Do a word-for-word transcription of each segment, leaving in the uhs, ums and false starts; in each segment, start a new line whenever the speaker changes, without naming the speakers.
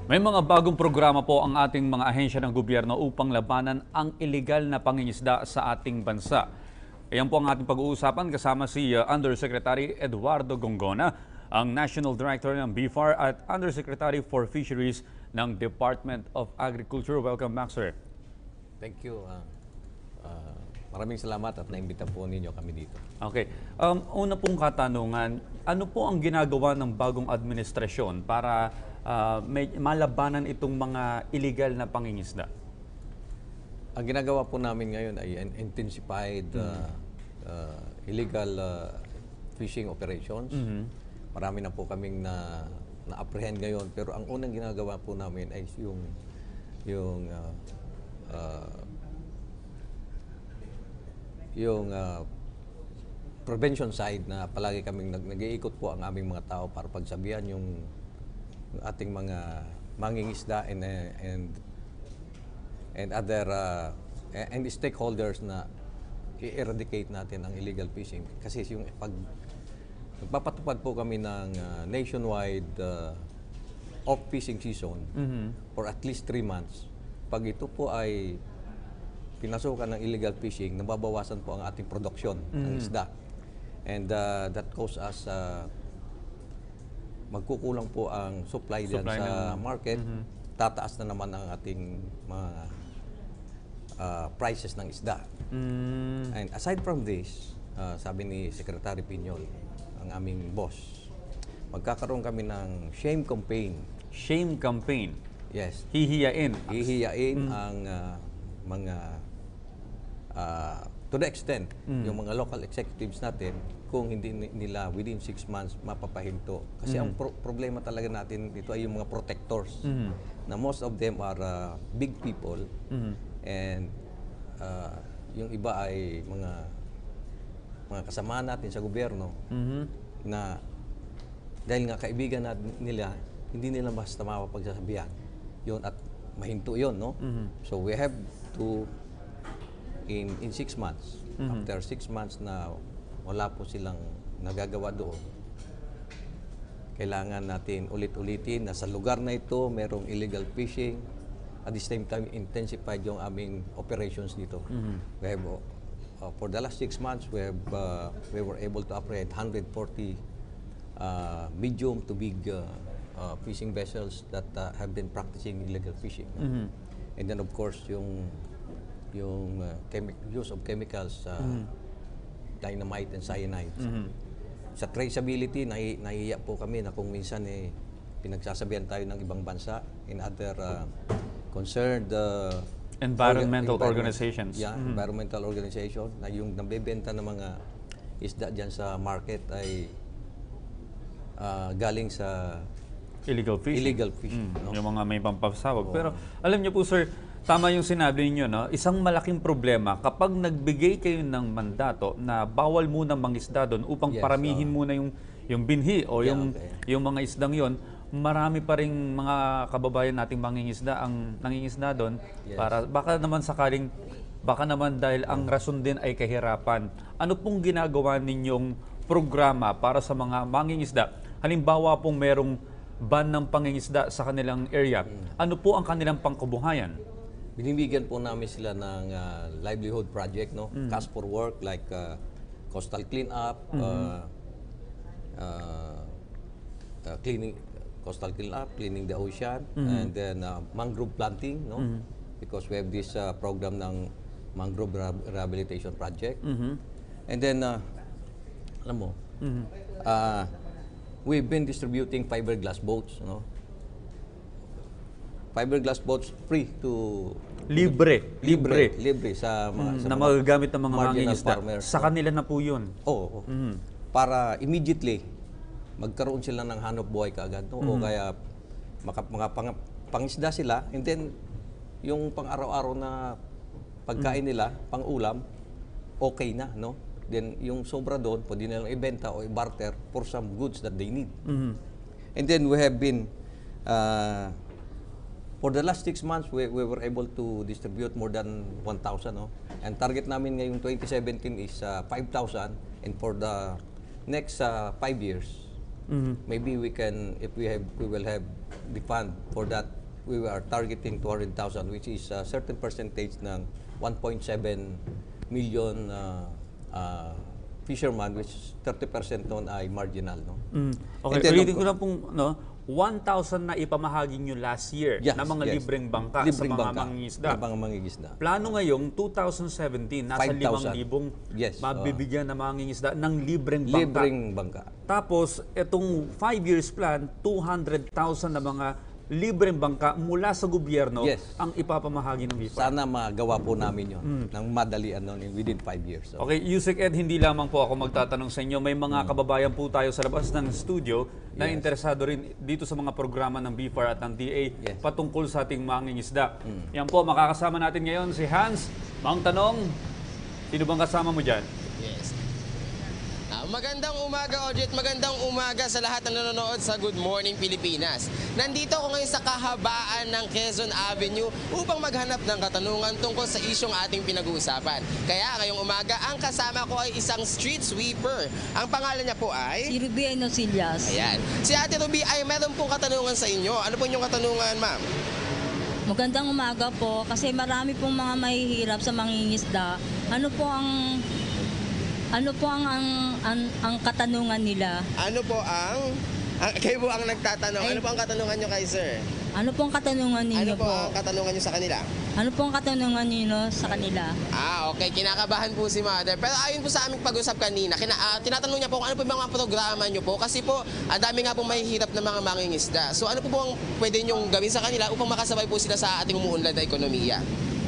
May mga bagong programa po ang ating mga ahensya ng gobyerno upang labanan ang ilegal na pangingisda sa ating bansa. Ayan po ang ating pag-uusapan kasama si uh, Undersecretary Eduardo Gongona, ang National Director ng B F A R at Undersecretary for Fisheries ng Department of Agriculture. Welcome back, sir.
Thank you. Uh, uh, maraming salamat at naimbita po ninyo kami dito.
Okay. Um, una pong katanungan, ano po ang ginagawa ng bagong administrasyon para uh, may, malabanan itong mga illegal na pangingisda?
Ang ginagawa po namin ngayon ay an intensified uh, uh, illegal uh, fishing operations.
Mm-hmm.
Marami na po kaming na na-apprehend ngayon, pero ang unang ginagawa po namin ay yung yung uh, uh, yung uh, prevention side na palagi kaming nag nag-iikot po ang aming mga tao para pagsabihan yung, yung ating mga mangingisda and uh, and and other uh, and the stakeholders na i-eradicate natin ang illegal fishing. Kasi yung pag nagpapatupad po kami ng uh, nationwide uh, off-fishing season
Mm-hmm.
for at least three months. Pag ito po ay pinasukan ng illegal fishing, nababawasan po ang ating produksyon ng isda. And uh, that cause us uh, magkukulang po ang supply, diyan
Supply
sa
ng-
market. Tataas na naman ang ating mga uh, prices ng isda.
Mm.
And aside from this, uh, sabi ni Secretary Piñol, ang aming boss, magkakaroon kami ng shame campaign.
Shame campaign.
Yes.
Hihiyain.
Hihiyain ang uh, mga uh, to the extent yung mga local executives natin kung hindi ni- nila within six months mapapahinto. Kasi ang pro- problema talaga natin dito ay yung mga protectors na most of them are uh, big people and uh, yung iba ay mga mga kasama natin sa gobyerno
Mhm.
na dahil nga kaibigan natin nila, hindi nila basta mapapagsasabihan yun at mahinto yun, no? So we have to in in six months, after six months na wala po silang nagagawa doon, kailangan natin ulit-ulitin na sa lugar na ito merong illegal fishing. At the same time, intensified yung aming operations dito. We have, uh, for the last six months, we have uh, we were able to operate one hundred forty uh, medium to big uh, uh, fishing vessels that uh, have been practicing illegal fishing. And then of course, yung yung uh, chemi- use of chemicals, uh, dynamite and cyanide. Sa traceability, nahi- nahihiya po kami na kung minsan eh, pinagsasabihan tayo ng ibang bansa in other uh, concerned uh,
Environmental
orga- environment-
organizations.
Yeah, environmental organization na yung nabebenta ng mga isda dyan sa market ay uh, galing sa
Illegal fishing.
illegal fishing.
Mm,
no?
Yung mga may pampasawag. Pero alam niyo po, sir, tama yung sinabi niyo, no? Isang malaking problema kapag nagbigay kayo ng mandato na bawal muna mangisda doon upang
Yes,
paramihin muna yung yung binhi o
Yeah,
yung
okay.
yung mga isdang yon, marami pa ring mga kababayan nating mangingisda ang nangingisda doon
Yes.
para baka naman sakaling baka naman dahil ang rason din ay kahirapan. Ano pong ginagawa ninyong programa para sa mga mangingisda? Halimbawa pong merong ban ng pangingisda sa kanilang area. Ano po ang kanilang pangkabuhayan?
Binibigyan po namin sila ng uh, livelihood project, no? Cash for work like uh, coastal cleanup, uh, uh, uh, cleaning coastal cleanup, cleaning the ocean, and then uh, mangrove planting, no? Because we have this uh, program ng mangrove rehab- rehabilitation project. And then uh, alam mo, uh, we've been distributing fiberglass boats, no? Fiberglass boats free to
Libre.
libre, libre sa mga sa
Na
mga
magagamit ng mga
marginal
mangingisda.
farmers.
Sa kanila na po yun.
Oo. Para immediately magkaroon sila ng hanap buhay kaagad, no? O kaya maka, mga pang, pangisda sila and then yung pang-araw-araw na pagkain nila, pang-ulam, okay na, no? Then yung sobra doon, pwede nilang ibenta o i-barter for some goods that they need. And then we have been uh, for the last six months, we, we were able to distribute more than one thousand. No? And target namin ngayong twenty seventeen is uh, five thousand. And for the next uh, five years, maybe we can, if we have, we will have the fund for that, we are targeting two hundred thousand, which is a certain percentage ng one point seven million uh, uh, fisherman, which thirty percent noon ay marginal, no?
Mm. Okay,
And then,
ulitin
of
ko lang pong, no, one thousand na ipamahagi nyo last year
Yes,
na mga
yes.
libreng bangka
Libreng
sa mga
bangka,
mangingisda.
sa mga mangingisda.
Plano ngayong two thousand seventeen, nasa
five thousand.
limang libong
Yes,
mabibigyan na mangingisda ng libreng bangka.
Libreng bangka.
Tapos, itong five years plan, two hundred thousand na mga libreng bangka mula sa gobyerno
Yes.
ang ipapamahagi ng B I F A R.
Sana magawa po namin yun ng madalian nun in within five years. So,
Okay, Yusek Ed, hindi lamang po ako magtatanong sa inyo. May mga kababayan po tayo sa labas ng studio na
Yes.
interesado rin dito sa mga programa ng B I F A R at ng D A
Yes.
patungkol sa ating mangingisda. Yan po, makakasama natin ngayon si Hans. Mang tanong, sino bang kasama mo dyan?
Yes. Ah, magandang umaga, Audrey, at magandang umaga sa lahat ng nanonood sa Good Morning Pilipinas. Nandito ako ngayon sa kahabaan ng Quezon Avenue upang maghanap ng katanungan tungkol sa isyong ating pinag-uusapan. Kaya ngayong umaga, ang kasama ko ay isang street sweeper. Ang pangalan niya po ay...
Si Ruby Inosillas.
Ayan. Si Ate Ruby ay meron pong katanungan sa inyo. Ano po inyong katanungan, ma'am?
Magandang umaga po kasi marami pong mga mahihirap sa mangingisda. Ano po ang ano po ang ang, ang, ang katanungan nila?
Ano po ang... ang kayo po ang nagtatanong.
Ay.
Ano po ang katanungan niyo kay sir?
Ano po ang katanungan
Ano
ninyo
po
po?
ang katanungan niyo sa kanila?
Ano po ang katanungan ninyo sa kanila?
Ah, okay. Kinakabahan po si Mother. Pero ayon po sa aming pag-usap kanina, kina, ah, tinatanong niya po kung ano po yung mga programa niyo po. Kasi po, ang dami nga po mahihirap na mga mangingisda. So ano po po ang pwede niyong gawin sa kanila upang makasabay po sila sa ating umuunlad na ekonomiya?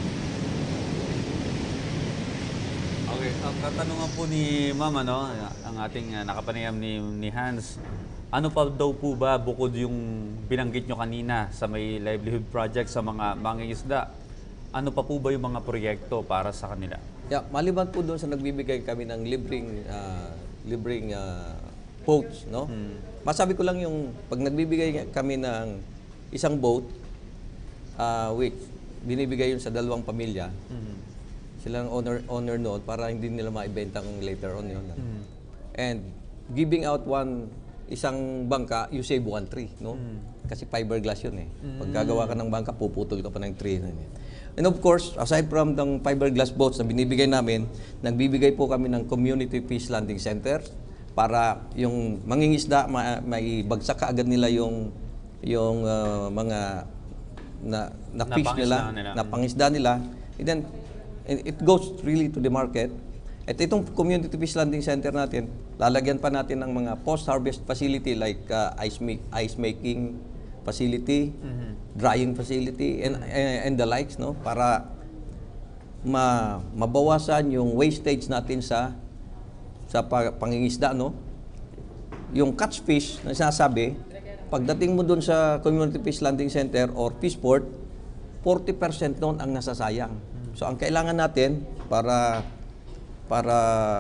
Okay, ang katanungan po ni Ma'am, ano, ang ating uh, nakapanayam ni, ni Hans, ano pa daw po ba bukod yung binanggit nyo kanina sa may livelihood project sa mga mangingisda, ano pa po ba yung mga proyekto para sa kanila?
yeah, maliban po doon sa nagbibigay kami ng libreng ah, libreng ah, boats, no? Masabi ko lang yung pag nagbibigay kami ng isang boat, ah, which binibigay yun sa dalawang pamilya, sila ang owner, owner noon para hindi nila maibenta kung later on yun. And giving out one, isang bangka, you save one tree, no? Kasi fiberglass yun eh. Pag gagawa ka ng bangka, puputol ka pa ng tree. And of course, aside from ng fiberglass boats na binibigay namin, nagbibigay po kami ng community fish landing center para yung mangingisda, ma may bagsak kaagad nila yung yung uh, mga na, na fish
Napangisda
nila,
nila.
na pangisda nila. And then, it goes really to the market. At itong community fish landing center natin, lalagyan pa natin ng mga post-harvest facility like uh, ice, make, ice making facility, drying facility, and, and, and the likes, no? Para ma, mabawasan yung wastage natin sa sa pa- pangingisda, no? Yung catch fish na sinasabi, pagdating mo dun sa community fish landing center or fish port, forty percent noon ang nasasayang. So ang kailangan natin para para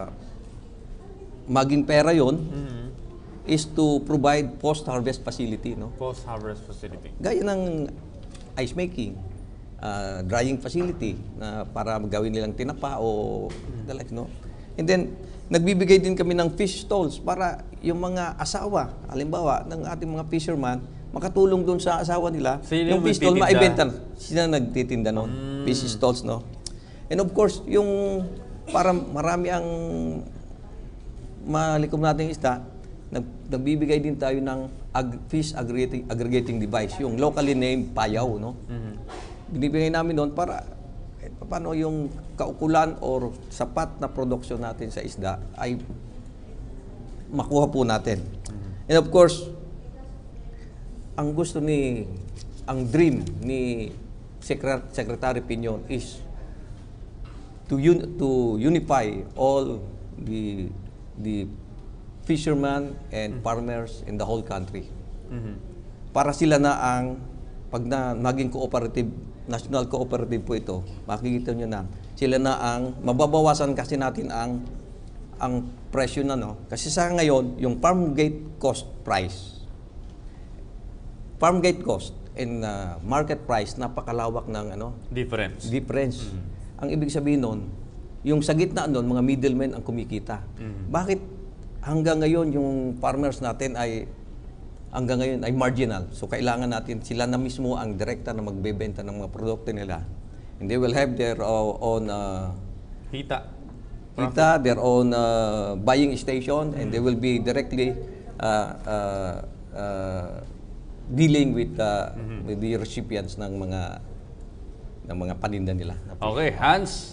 maging pera 'yon is to provide post-harvest facility, no?
Post-harvest facility.
Gaya ng ice making, uh, drying facility na para gawin nilang tinapa o the like, no? And then nagbibigay din kami ng fish stalls para yung mga asawa, halimbawa ng ating mga fisherman, makatulong doon sa asawa nila.
Sino
yung
yung
fish stall
nagtitinda?
maibenta. Sila nagtitinda noon. Fish stalls, no? And of course, yung para marami ang malikom nating isda, nag, nagbibigay din tayo ng ag, fish aggregating, aggregating device, yung locally named payaw, no? Binibigay namin noon para eh, paano yung kaukulan or sapat na production natin sa isda ay makuha po natin. And of course, ang gusto ni, ang dream ni Secret- Secretary Piñon is to un, to unify all the the fishermen and farmers in the whole country. Para sila na ang pag na naging cooperative, national cooperative po ito, makikita nyo na sila na ang mababawasan kasi natin ang ang presyo na, no? Kasi sa ngayon, yung farm gate cost price, farm gate cost and uh, market price, napakalawak ng ano,
Difference.
difference. Ang ibig sabihin nun, yung sa gitna nun, mga middlemen ang kumikita. Bakit hanggang ngayon yung farmers natin ay hanggang ngayon ay marginal. So kailangan natin sila na mismo ang direkta na magbebenta ng mga produkto nila. And they will have their uh, own uh,
Kita.
kita, their own uh, buying station, and they will be directly uh, uh, uh, dealing with, uh, with the recipients ng mga ng mga paninda nila.
Okay, Hans.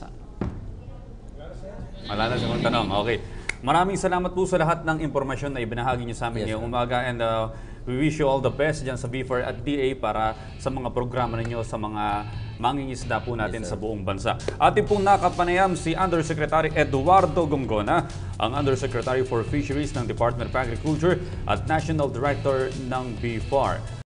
Wala na siyang tanong. Okay. Maraming salamat po sa lahat ng impormasyon na ibinahagi niyo sa amin
Yes,
ngayong umaga, and uh, we wish you all the best dyan sa B F A R at D A para sa mga programa ninyo sa mga mangingisda po natin
Yes,
sa buong bansa. Atin pong nakapanayam si Undersecretary Eduardo Gongona, ang Undersecretary for Fisheries ng Department of Agriculture at National Director ng B F A R.